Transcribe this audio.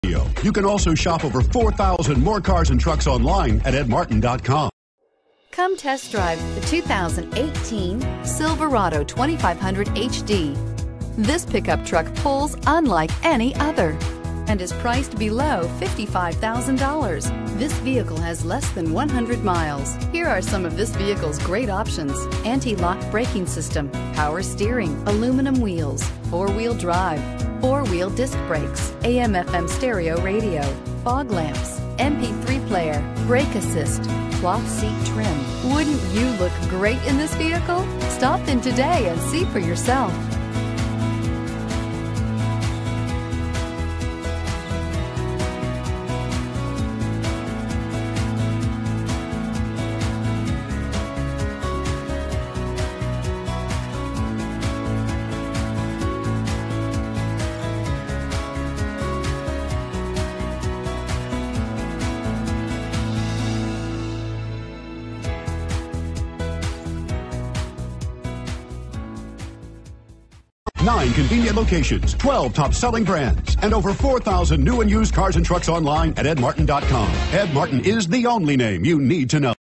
You can also shop over 4,000 more cars and trucks online at edmartin.com. Come test drive the 2018 Silverado 2500 HD. This pickup truck pulls unlike any other and is priced below $55,000. This vehicle has less than 100 miles. Here are some of this vehicle's great options: anti-lock braking system, power steering, aluminum wheels, four-wheel drive, four-wheel disc brakes, AM/FM stereo radio, fog lamps, MP3 player, brake assist, cloth seat trim. Wouldn't you look great in this vehicle? Stop in today and see for yourself. Nine convenient locations, 12 top-selling brands, and over 4,000 new and used cars and trucks online at edmartin.com. Ed Martin is the only name you need to know.